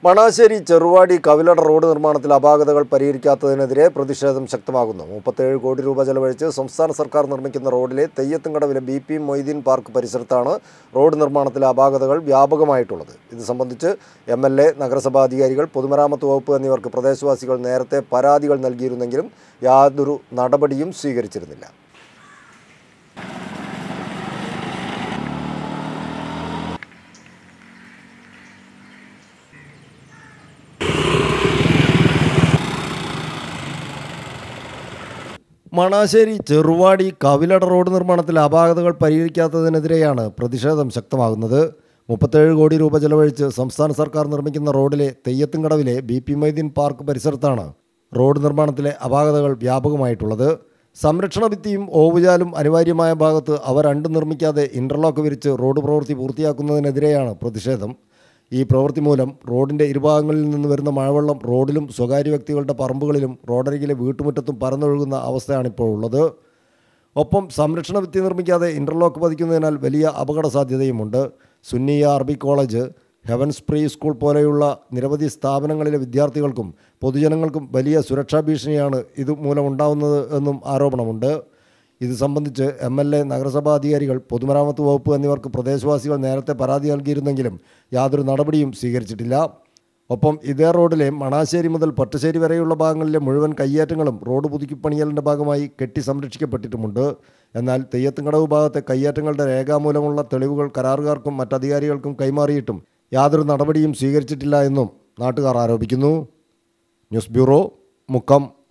Manassery Cheruvadi Kavilada road നിർമ്മാണത്തിൽ അപാകതകൾ പരിഹരിക്കാത്തതിനെതിരെ പ്രതിഷേധം ശക്തമാകുന്നു. 37 കോടി രൂപ ചെലവഴിച്ച് സംസ്ഥാന സർക്കാർ നിർമ്മിക്കുന്ന റോഡിലെ തെയ്യത്തുംകടവിലെ BP മൊയ്തീൻ പാർക്ക് പരിസരത്താണ് റോഡ് നിർമ്മാണത്തിലെ അപാകതകൾ വ്യാപകമായിട്ടുള്ളത്. ഇത് സംബന്ധിച്ച് MLA, നഗരസഭാ അധികാരികൾ, പൊതുമരാമത്ത് വകുപ്പ് എന്നിവർക്ക് പ്രദേശവാസികൾ നേരത്തെ പരാതികൾ നൽകിയിരുന്നെങ്കിലും യാതൊരു നടപടിയും സ്വീകരിച്ചിരുന്നില്ല. മണാശ്ശേരി ചെറുവാടി കവിലട റോഡ് നിർമ്മാണത്തിലെ അപാകതകൾ പരിഹരിക്കാത്തതിനെതിരെയാണ് പ്രതിഷേധം ശക്തമാകുന്നത്. 37 കോടി രൂപ ചെലവഴിച്ച് സംസ്ഥാന സർക്കാർ നിർമ്മിക്കുന്ന റോഡിലെ തെയ്യത്തുംകടവിലെ BP മൊയ്തീൻ പാർക്ക് പരിസരത്താണ് റോഡ് നിർമ്മാണത്തിലെ അപാകതകൾ വ്യാപകമായിട്ടുള്ളത്. സംരക്ഷണ ഭിത്തിയും ഓവുചാലും അനിവാര്യമായ ഭാഗത്ത് അവ രണ്ടും നിർമ്മിക്കാതെ ഇൻ്റർലോക്ക് വിരിച്ച് റോഡ് പ്രവൃത്തി പൂർത്തിയാക്കുന്നതിനെതിരെയാണ് പ്രതിഷേധം. ഈ പ്രവൃത്തി മൂലം റോഡിൻ്റെ ഇരുഭാഗങ്ങളിൽ നിന്ന് വരുന്ന മഴവെള്ളം റോഡിലും സ്വകാര്യ വ്യക്തികളുടെ പറമ്പുകളിലും റോഡരികിലെ വീട്ടുമുറ്റത്തും പരന്നൊഴുകുന്ന അവസ്ഥയാണിപ്പോൾ ഉള്ളത്. ഒപ്പം സംരക്ഷണ ഭിത്തി നിർമ്മിക്കാതെ ഇൻ്റർലോക്ക് പതിക്കുന്നതിനാൽ വലിയ അപകട സാധ്യതയുമുണ്ട്. സുന്നിയ അറബി കോളേജ്, ഹെവൻസ് പ്രീ സ്കൂൾ പോലെയുള്ള നിരവധി സ്ഥാപനങ്ങളിലെ വിദ്യാർത്ഥികൾക്കും പൊതുജനങ്ങൾക്കും വലിയ സുരക്ഷാ ഭീഷണിയാണ് ഇതുമൂലം ഉണ്ടാകുന്നത് എന്നും ആരോപണമുണ്ട്. ഇത് സംബന്ധിച്ച് MLA, നഗരസഭാ അധികാരികൾ, പൊതുമരാമത്ത് വകുപ്പ് എന്നിവർക്ക് പ്രദേശവാസികൾ നേരത്തെ പരാതി നൽകിയിരുന്നെങ്കിലും യാതൊരു നടപടിയും സ്വീകരിച്ചിട്ടില്ല. ഒപ്പം ഇതേ റോഡിലെ മണാശ്ശേരി മുതൽ പട്ടുശ്ശേരി വരെയുള്ള ഭാഗങ്ങളിലെ മുഴുവൻ കയ്യേറ്റങ്ങളും റോഡ് പുതുക്കിപ്പണിയലിൻ്റെ ഭാഗമായി കെട്ടി സംരക്ഷിക്കപ്പെട്ടിട്ടുമുണ്ട്. എന്നാൽ തെയ്യത്തുംകടവ് ഭാഗത്തെ കയ്യേറ്റങ്ങളുടെ രേഖാമൂലമുള്ള തെളിവുകൾ കരാറുകാർക്കും മറ്റധികാരികൾക്കും കൈമാറിയിട്ടും യാതൊരു നടപടിയും സ്വീകരിച്ചിട്ടില്ല എന്നും നാട്ടുകാർ ആരോപിക്കുന്നു. News bureau, Mukkam.